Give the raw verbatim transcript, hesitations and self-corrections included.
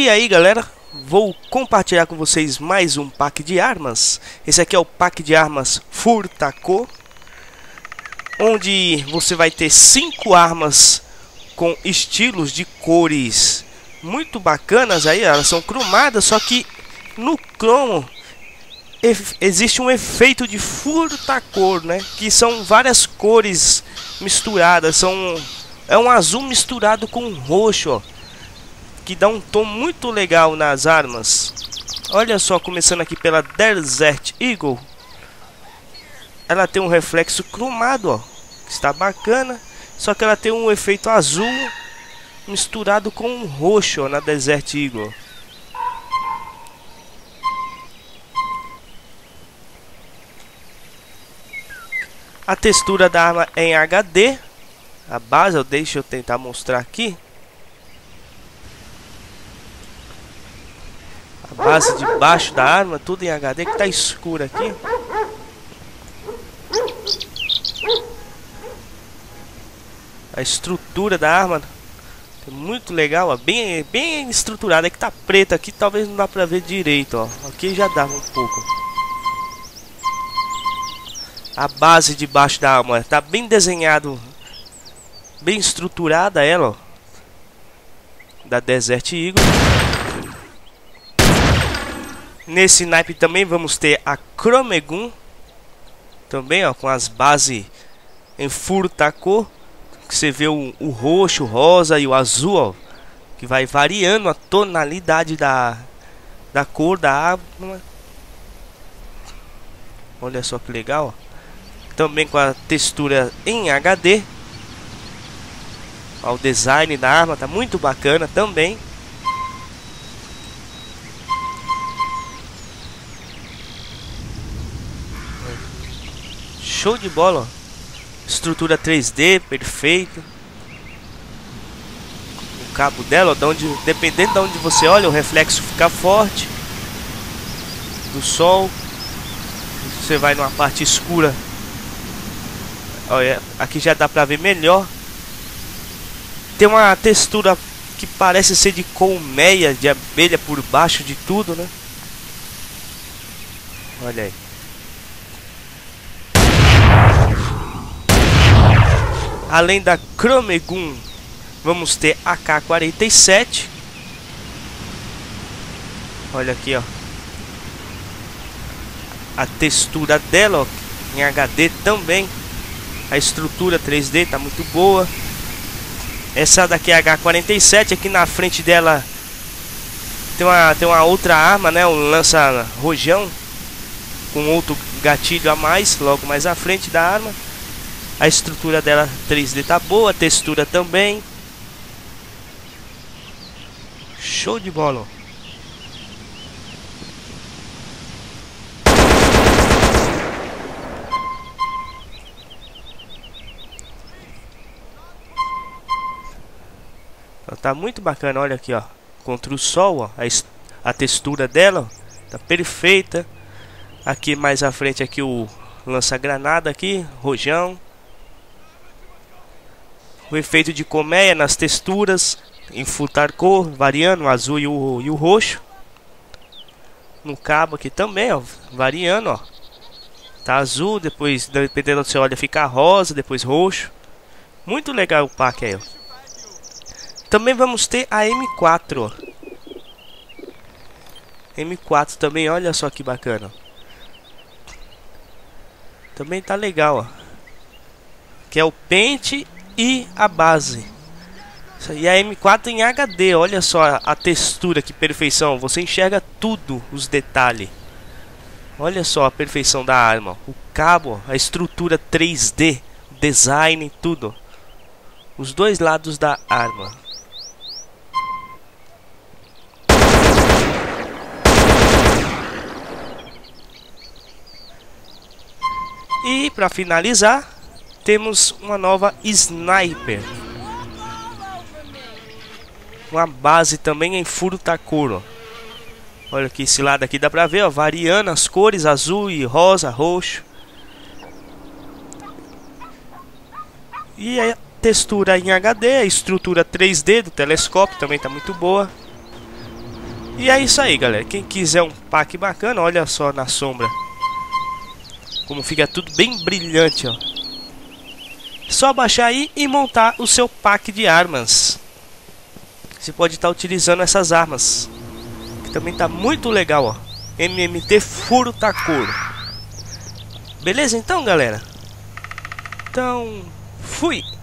E aí galera, vou compartilhar com vocês mais um pack de armas. Esse aqui é o pack de armas Furtaco, onde você vai ter cinco armas com estilos de cores muito bacanas. Aí elas são cromadas, só que no cromo existe um efeito de Furtaco, né? Que são várias cores misturadas, são é um azul misturado com roxo, ó, que dá um tom muito legal nas armas. Olha só, começando aqui pela Desert Eagle, ela tem um reflexo cromado, ó, que está bacana, só que ela tem um efeito azul misturado com roxo, ó, na Desert Eagle. A textura da arma é em H D. A base, deixa eu tentar mostrar aqui. A base de baixo da arma, tudo em H D, que tá escuro aqui. A estrutura da arma é muito legal, ó, bem, bem estruturada. É que tá preta aqui, talvez não dá pra ver direito, ó. Aqui já dá um pouco. A base de baixo da arma tá bem desenhado, bem estruturada ela, ó, da Desert Eagle. Nesse naipe também vamos ter a Chromegun, também, ó, com as bases em Furtaco, que você vê o, o roxo, o rosa e o azul, ó, que vai variando a tonalidade da, da cor da arma. Olha só que legal, ó. Também com a textura em H D. Ó, o design da arma tá muito bacana também. Show de bola, ó. Estrutura três D perfeita. O cabo dela, ó, de onde, dependendo de onde você olha, o reflexo fica forte do sol. Você vai numa parte escura, olha, aqui já dá pra ver melhor. Tem uma textura que parece ser de colmeia de abelha por baixo de tudo, né? Olha aí. Além da Chromegun, vamos ter a K quarenta e sete. Olha aqui, ó, a textura dela, ó, em H D também. A estrutura três D tá muito boa. Essa daqui é a K quarenta e sete. Aqui na frente dela tem uma, tem uma outra arma, né? Um lança-rojão com outro gatilho a mais, logo mais à frente da arma. A estrutura dela três D tá boa, a textura também. Show de bola. Tá muito bacana, olha aqui, ó, contra o sol, ó, a, a textura dela, ó, tá perfeita. Aqui mais à frente aqui o lança-granada aqui, rojão. O efeito de colmeia nas texturas em Furtaco, variando o azul e o, e o roxo. No cabo aqui também, ó, variando, ó. Tá azul, depois dependendo do seu olho fica rosa, depois roxo. Muito legal o pack aí, ó. Também vamos ter a M quatro, ó. M quatro também, olha só que bacana. Também tá legal, ó. Que é o pente e a base. E a M quatro em H D, olha só a, a textura, que perfeição. Você enxerga tudo, os detalhes. Olha só a perfeição da arma, ó. O cabo, ó, a estrutura três D, design, tudo. Os dois lados da arma. E para finalizar, temos uma nova Sniper. Uma base também em Furtaco. Olha aqui, esse lado aqui dá pra ver, ó, variando as cores, azul e rosa, roxo. E a textura em H D, a estrutura três D do telescópio também tá muito boa. E é isso aí, galera. Quem quiser um pack bacana, olha só na sombra como fica tudo bem brilhante, ó. Só baixar aí e montar o seu pack de armas. Você pode estar utilizando essas armas, que também tá muito legal, ó. M M T Furutacoro. Beleza então, galera? Então, fui!